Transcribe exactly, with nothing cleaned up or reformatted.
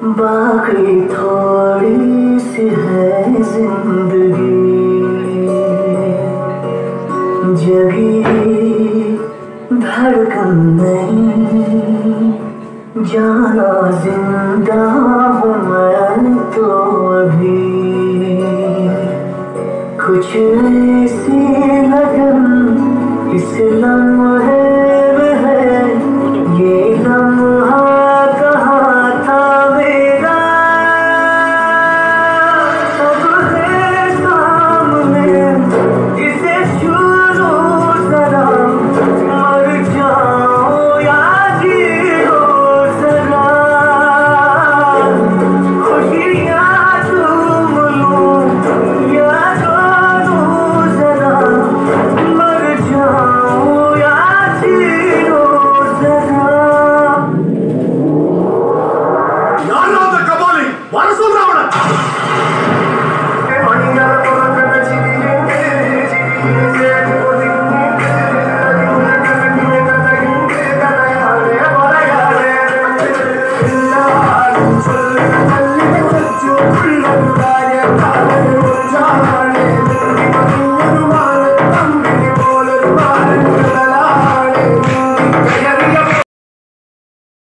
बाकी थोड़ी सी है जिंदगी, जगी धड़कन नहीं, जाना जिंदा हूँ मैं तो अभी। कुछ ऐसी लगन इस लम्हे में है, ये लम्हा कहाँ था मेरा, अब है सामने इसे छू लो जरा, मर जाओ या जी लो जरा, खुशियाँ तुम लो या रो जरा, मर जाओ या जी लो जरा। ಯಾರು ಅಂತ ಕಬಾಲಿ ಬಳಸೋದ್ರವಣ